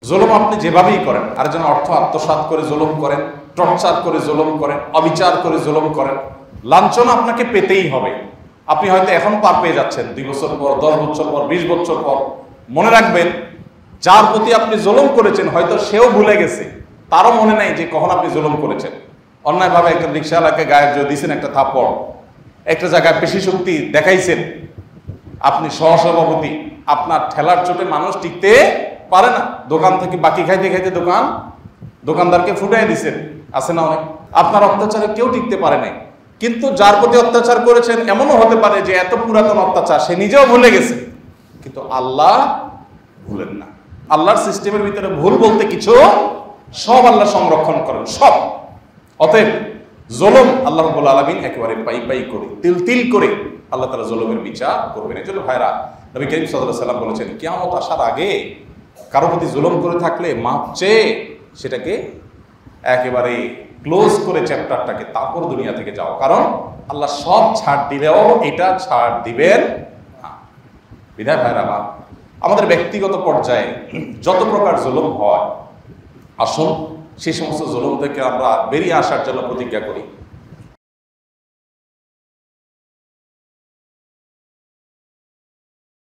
জুলুম আপনি যেভাবেই করেন, আরেকজন অর্থ আত্মসাৎ করে জুলুম করেন, টর্চার করে জুলুম করেন, অবিচার করে জুলুম করেন, লাঞ্ছনা আপনাকে পেতেই হবে। আপনি হয়তো এখন পার পেয়ে যাচ্ছেন, 2 বছর পর, 10 বছর পর, 20 বছর পর মনে রাখবেন যার প্রতি আপনি জুলুম করেছেন হয়তো সেও ভুলে গেছে, তারও মনে নাই যে কখন আপনি জুলুম করেছেন। অন্যায়ভাবে একটা রিক্সাওয়ালাকে গায়ে দিয়েছেন একটা থাপ্পড়, একটা জায়গায় পেশি শক্তি দেখাইছেন, আপনি সহসভাপতি, আপনার ঠেলার চোটে মানুষ টিকতে পারে না, দোকান থেকে বাকি খাইতে খাইতে দোকানদারকে ফুটাই দিচ্ছেন, আছে না অনেক। আপনার অত্যাচারে কেউ টিকতে পারে নাই, কিন্তু যার প্রতি অত্যাচার করেছেন এমনও হতে পারে যে এত পুরাতন অত্যাচার সে নিজেও ভুলে গেছে, কিন্তু আল্লাহ ভুলেন না। আল্লাহর সিস্টেমের ভিতরে ভুল বলতে কিছু, সব আল্লাহ সংরক্ষণ করেন, সব। অতএব জুলুম আল্লাহ রাব্বুল আলামিন একেবারে পাই পাই করে, তিল তিল করে আল্লাহ তাআলা জুলুমের বিচার করবেন। এজন্য ভাইরা, নবী করিম সাল্লাল্লাহু আলাইহি ওয়াসাল্লাম বলেছেন, কিয়ামত আসার আগে কারো প্রতি জুলুম করে থাকলে মাপ চেয়ে সেটাকে একেবারে ক্লোজ করে চ্যাপ্টারটাকে তারপর দুনিয়া থেকে যাও, কারণ আল্লাহ সব ছাড় দিলেও এটা ছাড় দিবেন না। বিধায় ভাইরা আমার, আমাদের ব্যক্তিগত পর্যায়ে যত প্রকার জুলুম হয়, আসুন সেই সমস্ত জুলুম থেকে আমরা বেরিয়ে আসার জন্য প্রতিজ্ঞা করি।